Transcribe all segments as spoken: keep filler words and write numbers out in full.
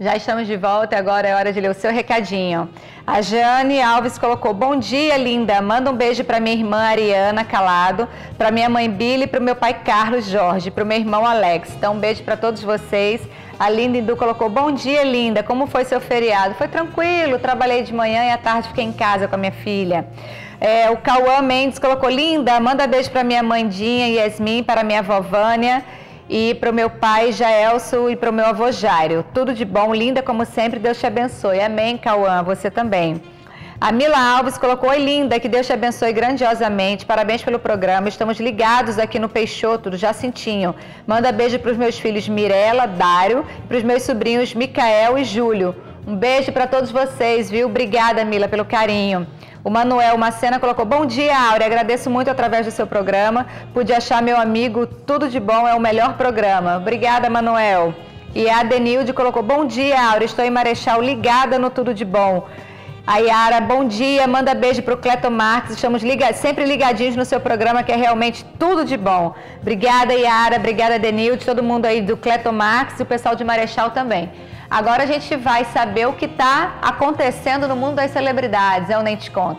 Já estamos de volta e agora é hora de ler o seu recadinho. A Jane Alves colocou: bom dia, linda. Manda um beijo para minha irmã Ariana Calado, para minha mãe Billy, para o meu pai Carlos Jorge, para o meu irmão Alex. Então, um beijo para todos vocês. A Linda Indu colocou: bom dia, linda. Como foi seu feriado? Foi tranquilo. Trabalhei de manhã e à tarde fiquei em casa com a minha filha. É, o Cauã Mendes colocou: linda. Manda beijo para minha mãe Dinha e Yasmin, para minha avó Vânia, e para o meu pai Jaelso e para o meu avô Jairo. Tudo de bom, linda como sempre, Deus te abençoe. Amém, Cauã, você também. A Mila Alves colocou: oi, linda, que Deus te abençoe grandiosamente, parabéns pelo programa, estamos ligados aqui no Peixoto do Jacintinho. Manda beijo para os meus filhos Mirela, Dário, e para os meus sobrinhos Micael e Júlio. Um beijo para todos vocês, viu? Obrigada, Mila, pelo carinho. O Manuel Macena colocou: bom dia, Áurea, agradeço muito através do seu programa, pude achar meu amigo, tudo de bom, é o melhor programa. Obrigada, Manuel. E a Adenilde colocou: bom dia, Áurea, estou em Marechal ligada no Tudo de Bom. A Yara, bom dia, manda beijo para o Cleto Marques, estamos liga sempre ligadinhos no seu programa, que é realmente tudo de bom. Obrigada, Yara, obrigada, Adenilde, todo mundo aí do Cleto Marques e o pessoal de Marechal também. Agora a gente vai saber o que está acontecendo no mundo das celebridades, eu nem te conto.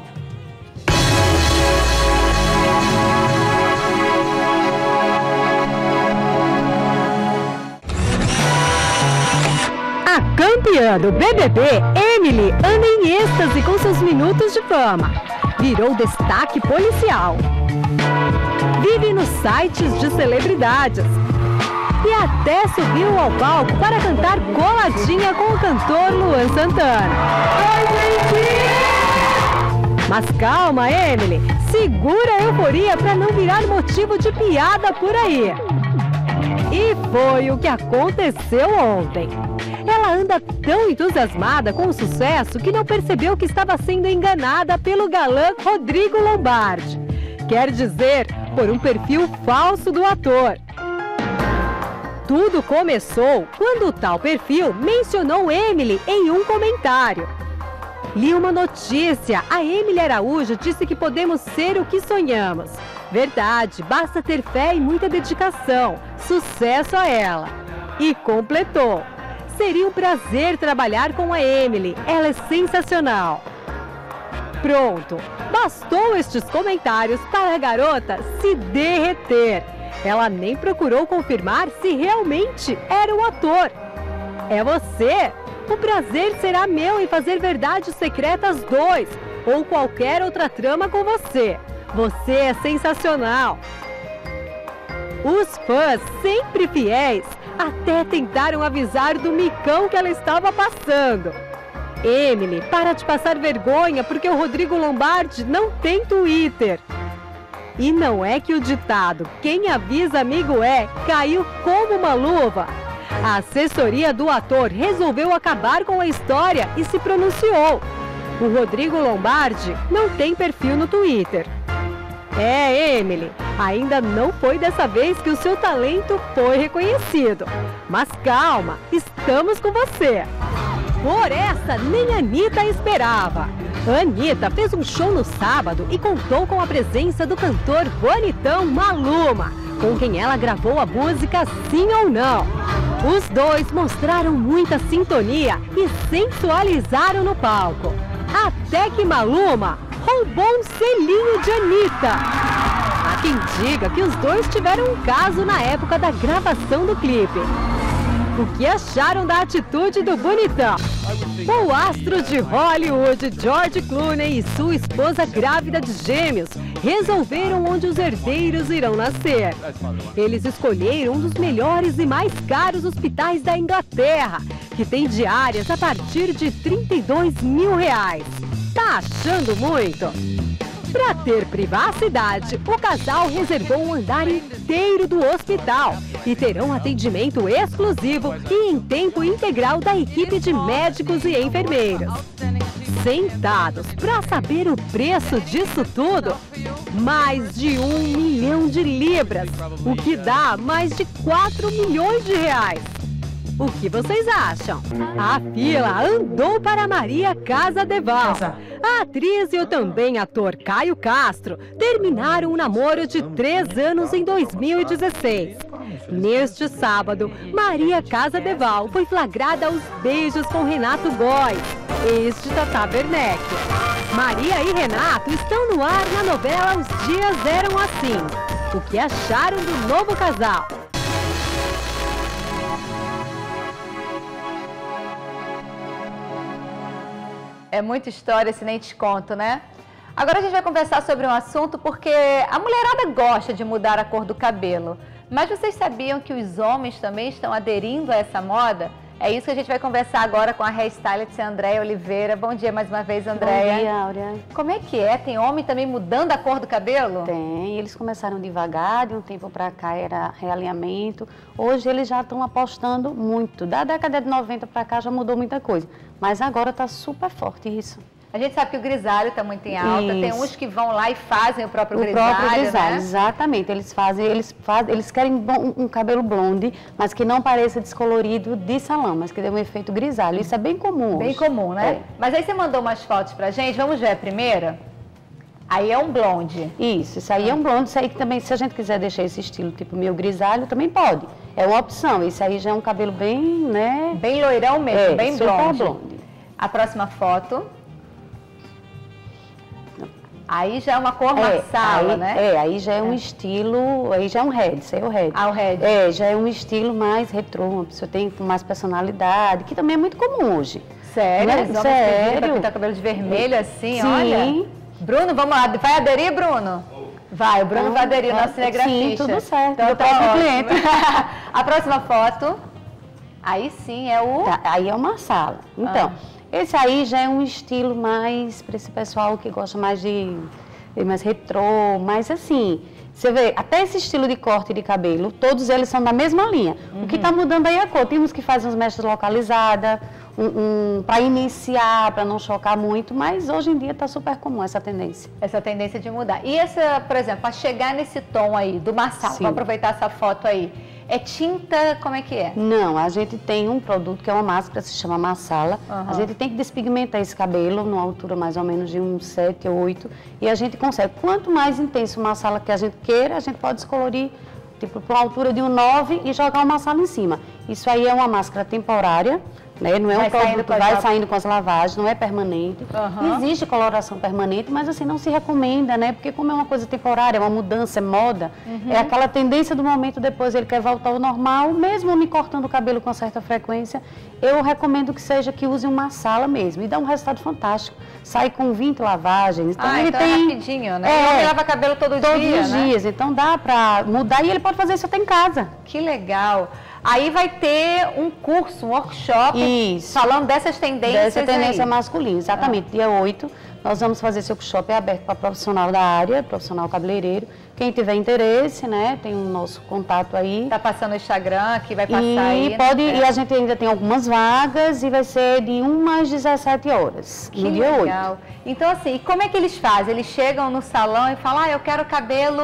A campeã do B B B, Emily, anda em êxtase com seus minutos de fama. Virou destaque policial. Vive nos sites de celebridades. E até subiu ao palco para cantar coladinha com o cantor Luan Santana. Mas calma, Emily, segura a euforia para não virar motivo de piada por aí. E foi o que aconteceu ontem. Ela anda tão entusiasmada com o sucesso que não percebeu que estava sendo enganada pelo galã Rodrigo Lombardi. Quer dizer, por um perfil falso do ator. Tudo começou quando o tal perfil mencionou Emily em um comentário. Li uma notícia, a Emily Araújo disse que podemos ser o que sonhamos. Verdade, basta ter fé e muita dedicação. Sucesso a ela. E completou: seria um prazer trabalhar com a Emily, ela é sensacional. Pronto, bastou estes comentários para a garota se derreter. Ela nem procurou confirmar se realmente era o ator. É você? O prazer será meu em fazer Verdades Secretas dois ou qualquer outra trama com você. Você é sensacional. Os fãs, sempre fiéis, até tentaram avisar do micão que ela estava passando. Emily, para de passar vergonha porque o Rodrigo Lombardi não tem Twitter. E não é que o ditado "quem avisa amigo é" caiu como uma luva. A assessoria do ator resolveu acabar com a história e se pronunciou. O Rodrigo Lombardi não tem perfil no Twitter. É, Emily, ainda não foi dessa vez que o seu talento foi reconhecido. Mas calma, estamos com você. Por essa, nem a Anitta esperava. A Anitta fez um show no sábado e contou com a presença do cantor bonitão Maluma, com quem ela gravou a música Sim ou Não. Os dois mostraram muita sintonia e sensualizaram no palco. Até que Maluma roubou um selinho de Anitta. Há quem diga que os dois tiveram um caso na época da gravação do clipe. O que acharam da atitude do bonitão? O astro de Hollywood, George Clooney, e sua esposa grávida de gêmeos resolveram onde os herdeiros irão nascer. Eles escolheram um dos melhores e mais caros hospitais da Inglaterra, que tem diárias a partir de trinta e dois mil reais. Tá achando muito? Para ter privacidade, o casal reservou um andar inteiro do hospital e terão atendimento exclusivo e em tempo integral da equipe de médicos e enfermeiros. Sentados para saber o preço disso tudo? Mais de um milhão de libras, o que dá mais de quatro milhões de reais. O que vocês acham? A fila andou para Maria Casadeval. A atriz e o também ator Caio Castro terminaram um namoro de três anos em dois mil e dezesseis. Neste sábado, Maria Casadeval foi flagrada aos beijos com Renato Góes, ex de Tata Werneck. Maria e Renato estão no ar na novela Os Dias Eram Assim. O que acharam do novo casal? É muita história, se nem te conto, né? Agora a gente vai conversar sobre um assunto porque a mulherada gosta de mudar a cor do cabelo. Mas vocês sabiam que os homens também estão aderindo a essa moda? É isso que a gente vai conversar agora com a hairstylist Andréia Oliveira. Bom dia mais uma vez, Andréia. Bom dia, Áurea. Como é que é? Tem homem também mudando a cor do cabelo? Tem. Eles começaram devagar, de um tempo para cá era realinhamento. Hoje eles já estão apostando muito. Da década de noventa para cá já mudou muita coisa. Mas agora está super forte isso. A gente sabe que o grisalho está muito em alta, Isso. tem uns que vão lá e fazem o próprio o grisalho, O próprio grisalho, né? Exatamente. Eles fazem, eles fazem, eles querem um, um cabelo blonde, mas que não pareça descolorido de salão, mas que dê um efeito grisalho. Isso é bem comum Bem hoje. comum, né? É. Mas aí você mandou umas fotos pra gente, vamos ver a primeira? Aí é um blonde. Isso, isso aí é um blonde, isso aí que também, se a gente quiser deixar esse estilo tipo meu grisalho, também pode. É uma opção, isso aí já é um cabelo bem, né? Bem loirão mesmo, É, bem super blonde. blonde. A próxima foto. Aí já é uma cor É, marsala, aí, né? É, aí já é um é. estilo, aí já é um red, isso aí é o red. Ah, o red. É, já é um estilo mais retrô, uma pessoa tem mais personalidade, que também é muito comum hoje. Sério? Né? Os homens Sério. Pra pintar cabelo de vermelho assim, Sim. olha. Bruno, vamos lá, vai aderir, Bruno? Vai, o Bruno Ah, vai aderir, tá. nosso cinegrafista. Sim, tudo certo, Então, meu tá próprio ótimo. cliente. A próxima foto, aí sim é o... Tá, aí é uma sala. Então, Ah. esse aí já é um estilo mais para esse pessoal que gosta mais de... mais retrô, mas assim, você vê, até esse estilo de corte de cabelo, todos eles são da mesma linha. Uhum. O que está mudando aí é a cor. Tem uns que fazem uns mechas localizadas, um, um, para iniciar, para não chocar muito, mas hoje em dia está super comum essa tendência. Essa tendência de mudar. E essa, por exemplo, para chegar nesse tom aí, do marsal, vamos aproveitar essa foto aí, é tinta, como é que é? Não, a gente tem um produto que é uma máscara, se chama Marsala. Uhum. A gente tem que despigmentar esse cabelo numa altura mais ou menos de uns sete ou oito e a gente consegue. Quanto mais intenso o Marsala que a gente queira, a gente pode descolorir tipo para uma altura de um nove e jogar o Marsala em cima. Isso aí é uma máscara temporária, né? Não é vai um produto que vai a... saindo com as lavagens, não é permanente. Uhum. Existe coloração permanente, mas assim não se recomenda, né? Porque como é uma coisa temporária, é uma mudança, é moda, uhum. é aquela tendência do momento, depois ele quer voltar ao normal, mesmo me cortando o cabelo com certa frequência, eu recomendo que seja que use uma sala mesmo e dá um resultado fantástico. Sai com vinte lavagens. Então ah, ele então tem é rapidinho, né? É, ele lava cabelo todo todos dia, os né? dias, então dá pra mudar e ele pode fazer isso até em casa. Que legal. Aí vai ter um curso, um workshop, Isso. falando dessas tendências. Dessa tendência aí. masculina, exatamente. Ah. Dia oito, nós vamos fazer esse workshop é aberto para profissional da área, profissional cabeleireiro. Quem tiver interesse, né, tem o nosso contato aí. Tá passando o Instagram, que vai passar e aí. Pode, né? E a gente ainda tem algumas vagas e vai ser de uma às dezessete horas, que no dia legal. oito. Então, assim, como é que eles fazem? Eles chegam no salão e falam, ah, eu quero cabelo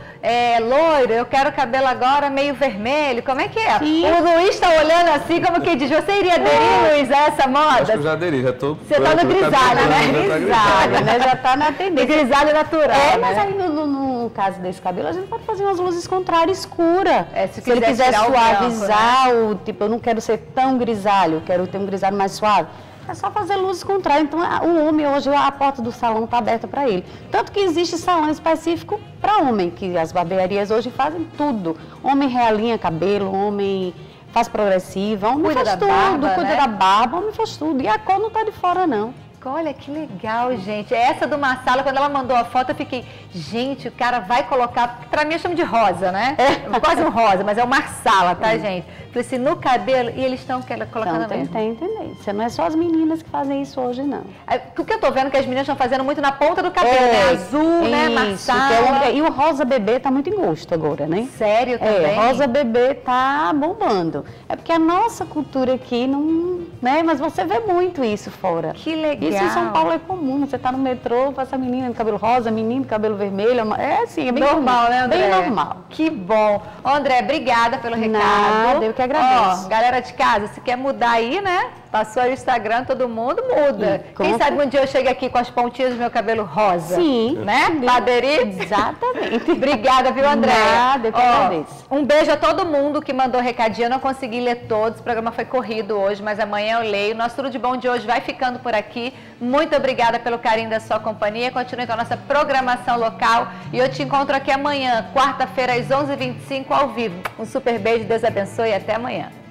é, loiro, eu quero cabelo agora meio vermelho. Como é que é? Sim. O Luiz está olhando assim, como que diz, você iria aderir, Luiz, a essa moda? Acho que eu já aderi, já tô... Você tá no grisalho, né? Grisalho, né? Já tá na tendência. Grisalho natural, É, né? mas aí no, no, no caso desse cabelo, a gente pode fazer umas luzes contrárias escuras. É, se, se ele quiser tirar suavizar, o, branco, né? o tipo, eu não quero ser tão grisalho, eu quero ter um grisalho mais suave. É só fazer luzes contrárias. Então, o homem hoje, a porta do salão está aberta para ele. Tanto que existe salão específico para homem, que as barbearias hoje fazem tudo. Homem realinha cabelo, homem faz progressiva, homem Cuida faz da tudo, barba, cuida né? da barba, homem faz tudo. E a cor não está de fora, não. Olha que legal, gente. Essa do Marsala, quando ela mandou a foto, eu fiquei, gente, o cara vai colocar, pra mim eu chamo de rosa, né? É quase um rosa, mas é o Marsala, tá, é. gente? Falei assim, no cabelo, e eles estão colocando então, tem, mesmo. Tem tendência. Não é só as meninas que fazem isso hoje, não. É, o que eu tô vendo que as meninas estão fazendo muito na ponta do cabelo, é, né? Azul, né? Marsala. É um, e o rosa bebê tá muito em gosto agora, né? Sério também? É, rosa bebê tá bombando. É porque a nossa cultura aqui não... né? Mas você vê muito isso fora. Que legal. Isso em São Paulo é comum. Você tá no metrô, passa menina de cabelo rosa, menino de cabelo vermelho. É assim, é bem normal, comum, né, André? Bem normal. Que bom. Ô, André, obrigada pelo recado. Nada, eu que agradeço. Ó, galera de casa, se quer mudar aí, né? Passou o Instagram, todo mundo muda. Sim, Quem sabe um dia eu chego aqui com as pontinhas do meu cabelo rosa. Sim. Né? Pra aderir? Exatamente. Obrigada, viu, Andréia? Nada, eu que agradeço. Um beijo a todo mundo que mandou recadinho. Eu não consegui ler todos, o programa foi corrido hoje, mas amanhã eu leio. Nosso Tudo de Bom de hoje vai ficando por aqui. Muito obrigada pelo carinho da sua companhia. Continue com a nossa programação local. E eu te encontro aqui amanhã, quarta-feira, às onze e vinte e cinco, ao vivo. Um super beijo, Deus abençoe e até amanhã.